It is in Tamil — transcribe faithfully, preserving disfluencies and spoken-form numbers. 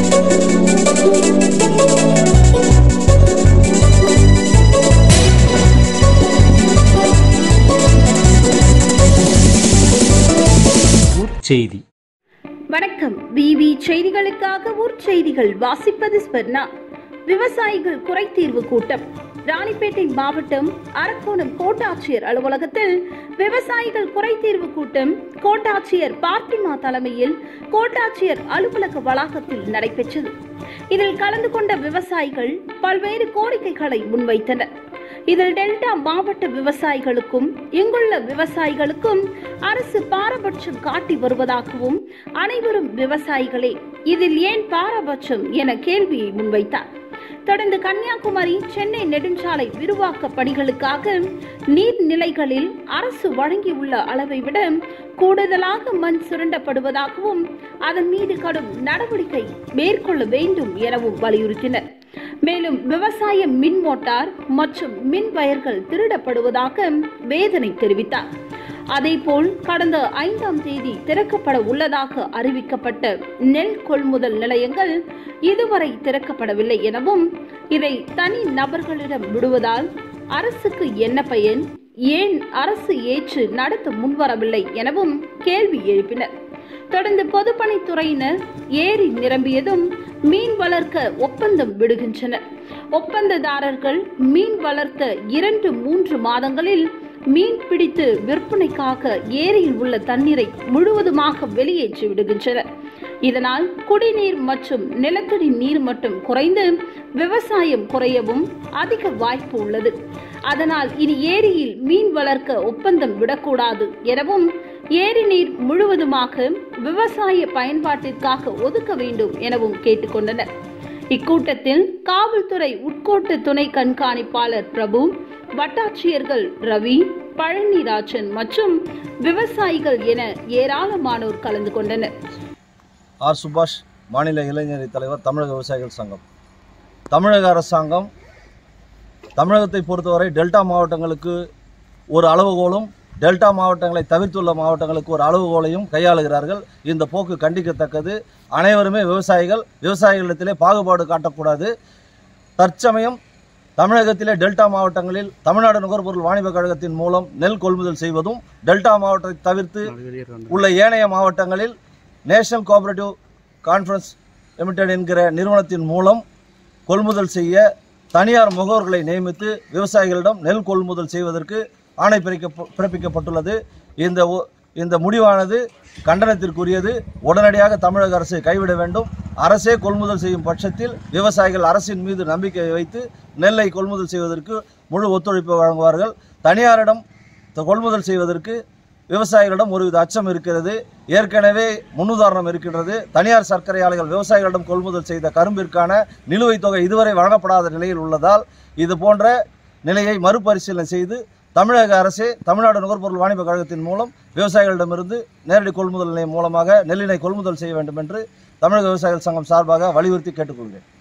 செய்தி. வணக்கம். விவி செய்திகளுக்காக ஊர் செய்திகள் வாசிப்பது ஸ்வர்ணா. விவசாயிகள் குறைதீர்வு கூட்டம். ராணிப்பேட்டை மாவட்டம் அரக்கோணம் கோட்டாட்சியர் அலுவலகத்தில் விவசாயிகள் குறைதீர்வு கூட்டம் கோட்டாட்சியர் பார்த்திமா தலைமையில் கோட்டாட்சியர் அலுவலக வளாகத்தில் நடைபெற்றது. இதில் கலந்து கொண்ட விவசாயிகள் பல்வேறு கோரிக்கைகளை முன்வைத்தனர். இதில் டெல்டா மாவட்ட விவசாயிகளுக்கும் இங்குள்ள விவசாயிகளுக்கும் அரசு பாரபட்சம் காட்டி வருவதாகவும் அனைவரும் விவசாயிகளே, இதில் ஏன் பாரபட்சம் என கேள்வியை முன்வைத்தார். தொடர்ந்து கன்னியாகுமரி சென்னை நெடுஞ்சாலை விரிவாக்க பணிகளுக்காக நீர்நிலைகளில் அரசு வழங்கியுள்ள அளவை விட கூடுதலாக மண் சுரண்டப்படுவதாகவும் அதன் மீது கடும் நடவடிக்கை மேற்கொள்ள வேண்டும் எனவும் வலியுறுத்தினர். மேலும் விவசாய மின் மோட்டார் மற்றும் மின் வயர்கள் திருடப்படுவதாக வேதனை தெரிவித்தார். அதேபோல் கடந்த ஐந்தாம் தேதி திறக்கப்பட உள்ளதாக அறிவிக்கப்பட்ட நெல் கொள்முதல் நிலையங்கள் இதுவரை திறக்கப்படவில்லை எனவும் இதை தனி நபர்களிடம் விடுவதால் அரசுக்கு என்ன பயன், ஏன் அரசு ஏற்று நடத்த முன்வரவில்லை எனவும் கேள்வி எழுப்பினர். தொடர்ந்து பொதுப்பணித்துறையினர் ஏரி நிரம்பியதும் மீன் வளர்க்க ஒப்பந்தம் விடுகின்றனர். ஒப்பந்ததாரர்கள் மீன் வளர்த்த இரண்டு மூன்று மாதங்களில் மீன் பிடித்து விற்பனைக்காக ஏரியில் உள்ள தண்ணீரை முழுவதுமாக வெளியேற்றி விடுகின்றனர். இதனால் குடிநீர் மற்றும் நிலத்தடி நீர் மட்டம் குறைந்து விவசாயம் குறையவும் அதிக வாய்ப்பு உள்ளது. அதனால் இனி ஏரியில் மீன் வளர்க்க ஒப்பந்தம் விடக்கூடாது எனவும் ஏரி நீர் முழுவதுமாக விவசாய பயன்பாட்டிற்காக ஒதுக்க வேண்டும் எனவும் கேட்டுக்கொண்டனர். இக்கூட்டத்தில் காவல்துறை உட்கோட்ட துணை கண்காணிப்பாளர் பிரபு, வட்டாட்சியர்கள் ரவி, பழனிராஜன் மற்றும் விவசாயிகள் என ஏராளமானோர் கலந்து கொண்டனர். ஆர் சுபாஷ், மாநில இளைஞர் தலைவர், தமிழக விவசாயிகள் சங்கம். தமிழக அரசாங்கம் தமிழகத்தை பொறுத்தவரை டெல்டா மாவட்டங்களுக்கு ஒரு அளவுகோலும் டெல்டா மாவட்டங்களை தவிர்த்துள்ள மாவட்டங்களுக்கு ஒரு அளவுகோலையும் கையாளுகிறார்கள். இந்த போக்கு கண்டிக்கத்தக்கது. அனைவருமே விவசாயிகள். விவசாயிகளிடத்திலே பாகுபாடு காட்டக்கூடாது. தற்சமயம் தமிழகத்திலே டெல்டா மாவட்டங்களில் தமிழ்நாடு நுகர்பொருள் வாணிப கழகத்தின் மூலம் நெல் கொள்முதல் செய்வதும், டெல்டா மாவட்டத்தை தவிர்த்து உள்ள ஏனைய மாவட்டங்களில் நேஷனல் கோஆபரேட்டிவ் கான்ஃபரன்ஸ் லிமிடெட் என்கிற நிறுவனத்தின் மூலம் கொள்முதல் செய்ய தனியார் முகவர்களை நியமித்து விவசாயிகளிடம் நெல் கொள்முதல் செய்வதற்கு ஆணை பிறப்பிக்கப்பட்டுள்ளது. இந்த இந்த முடிவானது கண்டனத்திற்குரியது. உடனடியாக தமிழக அரசு கைவிட வேண்டும். அரசே கொள்முதல் செய்யும் பட்சத்தில் விவசாயிகள் அரசின் மீது நம்பிக்கை வைத்து நெல்லை கொள்முதல் செய்வதற்கு முழு ஒத்துழைப்பு வழங்குவார்கள். தனியாரிடம் கொள்முதல் செய்வதற்கு விவசாயிகளிடம் ஒருவித அச்சம் இருக்கிறது. ஏற்கனவே முன்னுதாரணம் இருக்கின்றது. தனியார் சர்க்கரை ஆலைகள் விவசாயிகளிடம் கொள்முதல் செய்த கரும்பிற்கான நிலுவைத் தொகை இதுவரை வழங்கப்படாத நிலையில் உள்ளதால் இது போன்ற நிலையை மறுபரிசீலனை செய்து தமிழக அரசே தமிழ்நாடு நுகர்பொருள் வாணிப கழகத்தின் மூலம் விவசாயிகளிடமிருந்து நேரடி கொள்முதல் நிலையம் மூலமாக நெல்லினை கொள்முதல் செய்ய வேண்டும் என்று தமிழக விவசாயிகள் சங்கம் சார்பாக வலியுறுத்தி கேட்டுக்கொள்கிறேன்.